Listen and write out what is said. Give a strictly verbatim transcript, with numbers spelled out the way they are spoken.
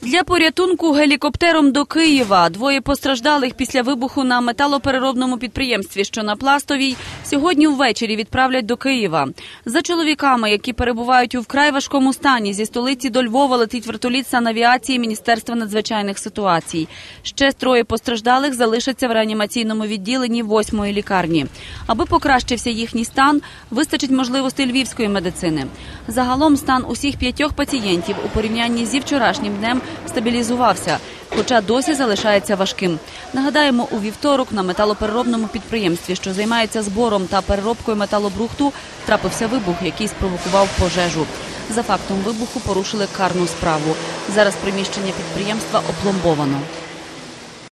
Для порятунку гелікоптером до Києва. Двоє постраждалих після вибуху на металопереробному підприємстві, що на Пластовій, сьогодні ввечері відправлять до Києва. За чоловіками, які перебувають у вкрай важкому стані, зі столиці до Львова летить вертоліт санавіації Міністерства надзвичайних ситуацій. Ще троє постраждалих залишаться в реанімаційному відділенні восьмої лікарні. Аби покращився їхній стан, вистачить можливостей львівської медицини. Загалом стан усіх п'ятьох пацієнтів у порівнянні зі вчорашнім днем стабілізувався, хоча досі залишається важким. Нагадаємо, у вівторок на металопереробному підприємстві, що займається збором та переробкою металобрухту, трапився вибух, який спровокував пожежу. За фактом вибуху порушили карну справу. Зараз приміщення підприємства опломбовано.